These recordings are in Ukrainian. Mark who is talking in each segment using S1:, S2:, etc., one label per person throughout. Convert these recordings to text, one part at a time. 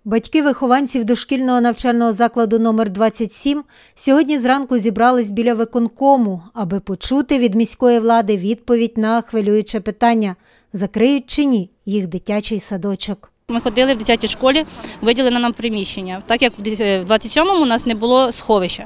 S1: Батьки вихованців дошкільного навчального закладу номер 27 сьогодні зранку зібрались біля виконкому, аби почути від міської влади відповідь на хвилююче питання – закриють чи ні їх дитячий садочок.
S2: Ми ходили в дитячій школі, виділено нам приміщення, так як в 27-му у нас не було сховища.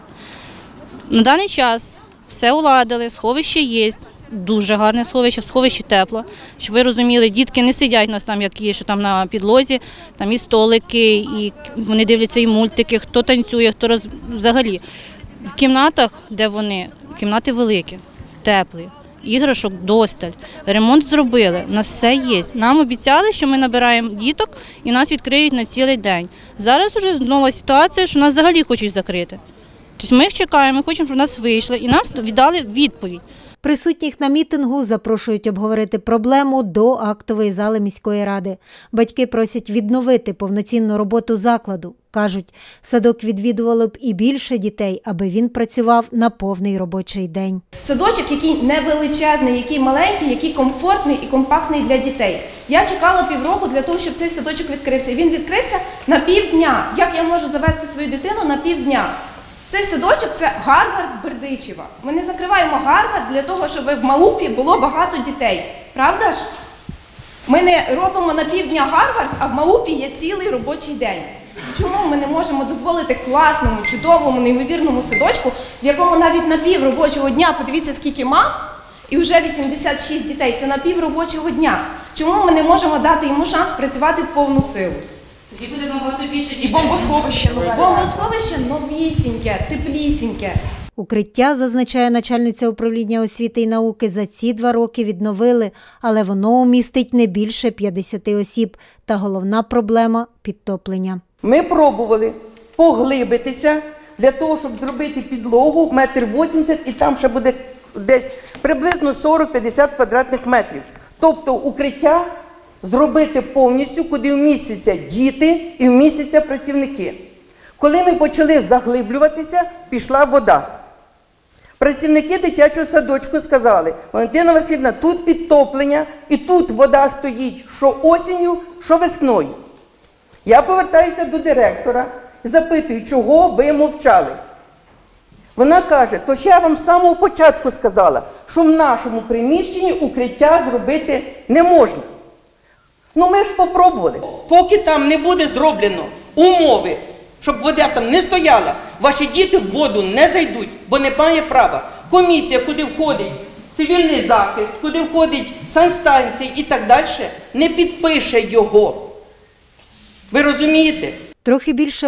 S2: На даний час все уладили, сховище є, дуже гарне сховище, в сховищі тепло. Щоб ви розуміли, дітки не сидять у нас там, як є, що там на підлозі, там і столики, і вони дивляться і мультики, хто танцює, хто взагалі. В кімнатах, де вони, кімнати великі, теплі. Іграшок досталь, ремонт зробили, у нас все є. Нам обіцяли, що ми набираємо діток і нас відкриють на цілий день. Зараз вже нова ситуація, що нас взагалі хочуть закрити. Тобто ми їх чекаємо, ми хочемо, щоб нас вийшли і нам віддали відповідь.
S1: Присутніх на мітингу запрошують обговорити проблему до актової зали міської ради. Батьки просять відновити повноцінну роботу закладу. Кажуть, садок відвідувало б і більше дітей, аби він працював на повний робочий день.
S3: Садочок, який не величезний, який маленький, який комфортний і компактний для дітей. Я чекала півроку для того, щоб цей садочок відкрився. І він відкрився на півдня. Як я можу завести свою дитину на півдня? Цей садочок – це Гарвард Бердичева. Ми не закриваємо Гарвард для того, щоб в Маупі було багато дітей. Правда ж? Ми не робимо на півдня Гарвард, а в Маупі є цілий робочий день. Чому ми не можемо дозволити класному, чудовому, неймовірному садочку, в якому навіть на пів робочого дня, подивіться, скільки мам, і вже 86 дітей – це на пів робочого дня. Чому ми не можемо дати йому шанс працювати в повну силу?
S2: І буде набагато більше дітей.
S3: І бомбосховище нове. Бомбосховище новісіньке, теплісіньке.
S1: Укриття, зазначає начальниця управління освіти і науки, за ці 2 роки відновили, але воно умістить не більше 50 осіб. Та головна проблема – підтоплення.
S4: Ми пробували поглибитися для того, щоб зробити підлогу 1,80 м, і там ще буде десь приблизно 40-50 квадратних метрів. Тобто укриття зробити повністю, куди вмістяться діти і вмістяться працівники. Коли ми почали заглиблюватися, пішла вода. Працівники дитячого садочку сказали: Валентина Васильівна, тут підтоплення і тут вода стоїть, що осінню, що весною. Я повертаюся до директора і запитую, чого ви мовчали. Вона каже: то ж я вам з самого початку сказала, що в нашому приміщенні укриття зробити не можна. Ну ми ж попробували. Поки там не буде зроблено умови, щоб вода там не стояла, ваші діти в воду не зайдуть, бо не має права. Комісія, куди входить цивільний захист, куди входить санстанція і так далі, не підпише його. Ви розумієте?
S1: Трохи більше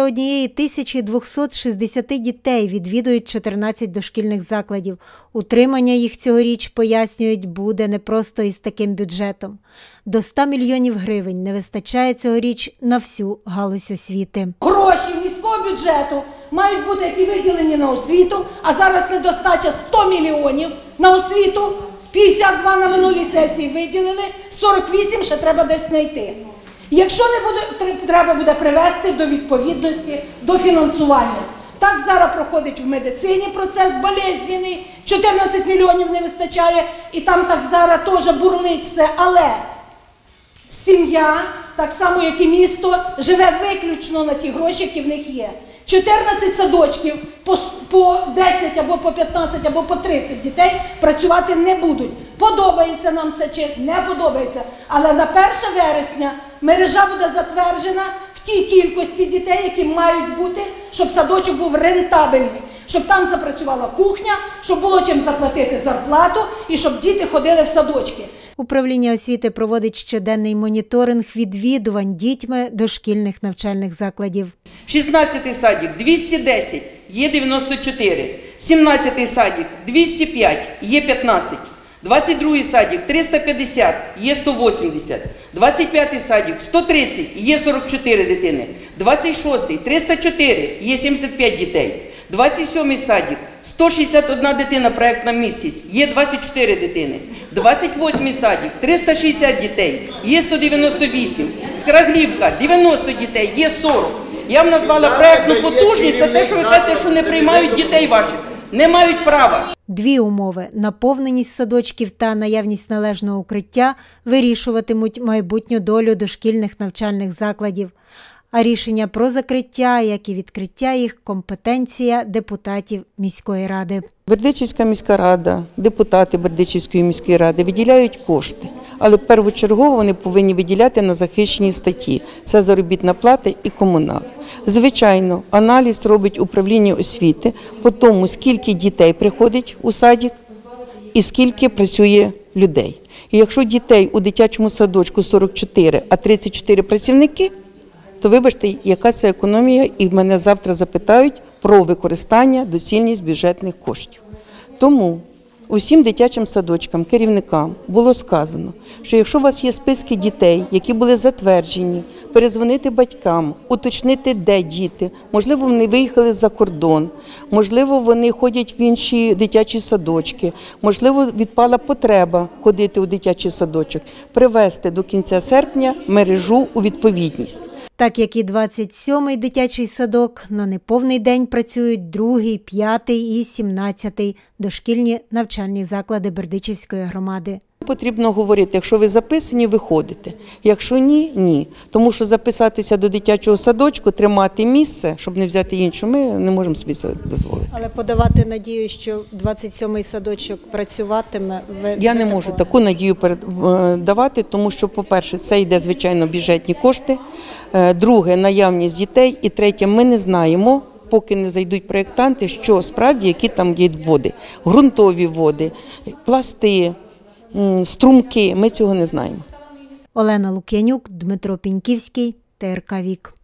S1: 1260 дітей відвідують 14 дошкільних закладів. Утримання їх цьогоріч, пояснюють, буде непросто із таким бюджетом. До 100 мільйонів гривень не вистачає цьогоріч на всю галузь освіти.
S5: Гроші міського бюджету мають бути які виділені на освіту, а зараз недостача 100 мільйонів на освіту, 52 на минулій сесії виділили, 48 ще треба десь знайти. Якщо не буде, треба буде привести до відповідності, до фінансування. Так зараз проходить в медицині процес болезненний, 14 мільйонів не вистачає, і там так зараз теж бурлить все. Але сім'я, так само як і місто, живе виключно на ті гроші, які в них є. 14 садочків по 10 або по 15 або по 30 дітей працювати не будуть. Подобається нам це чи не подобається, але на 1 вересня мережа буде затверджена в тій кількості дітей, які мають бути, щоб садочок був рентабельний, щоб там запрацювала кухня, щоб було чим заплатити зарплату і щоб діти ходили в садочки.
S1: Управління освіти проводить щоденний моніторинг відвідувань дітьми дошкільних навчальних закладів.
S4: 16-й садик – 210, є 94. 17-й садик – 205, є 15. 22-й садик – 350, є 180. 25-й садик – 130, є 44 дитини. 26-й – 304, є 75 дітей. 27-й садик – 161 дитина проєктна місяць, є 24 дитини. 28-й садик – 360 дітей, є 198. Скраглівка – 90 дітей, є 40. Я вам назвала проєктну потужність, це те, що ви кажете, що не приймають дітей ваших. Не мають права.
S1: 2 умови – наповненість садочків та наявність належного укриття – вирішуватимуть майбутню долю дошкільних навчальних закладів. а рішення про закриття, як і відкриття їх, компетенція депутатів міської ради.
S4: Бердичівська міська рада, депутати Бердичівської міської ради виділяють кошти, але першочергово вони повинні виділяти на захищені статті. Це заробітна плата і комунал. Звичайно, аналіз робить управління освіти по тому, скільки дітей приходить у садик і скільки працює людей. І якщо дітей у дитячому садочку 44, а 34 працівники, то вибачте, яка це економія, і мене завтра запитають про використання, доцільність бюджетних коштів. Тому усім дитячим садочкам, керівникам було сказано, що якщо у вас є списки дітей, які були затверджені, перезвонити батькам, уточнити, де діти, можливо, вони виїхали за кордон, можливо, вони ходять в інші дитячі садочки, можливо, відпала потреба ходити у дитячий садочок, привести до кінця серпня мережу у відповідність.
S1: Так як і 27-й дитячий садок, на неповний день працюють 2-й, 5-й і 17-й дошкільні навчальні заклади Бердичівської громади.
S4: Потрібно говорити, якщо ви записані, ви ходите. Якщо ні, ні. Тому що записатися до дитячого садочку, тримати місце, щоб не взяти іншу, ми не можемо собі це дозволити.
S1: Але подавати надію, що 27-й садочок працюватиме,
S4: Я не можу таку надію давати, тому що, по-перше, це йде, звичайно, бюджетні кошти. Друге, наявність дітей. І третє, ми не знаємо, поки не зайдуть проєктанти, що справді, які там є води. Ґрунтові води, пласти, струмки, ми цього не знаємо.
S1: Олена Лук'янюк, Дмитро Піньківський, ТРК Вік.